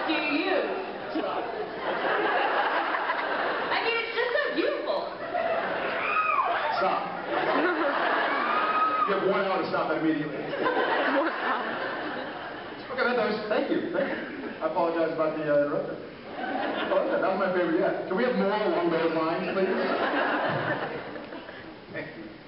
do you use? I mean, it's just so beautiful. Stop. You have 1 hour to stop that immediately. Okay, that does. Thank you. Thank you. I apologize about the interruption. Oh, that was my favorite yet. Can we have more along those lines, please? Thank you.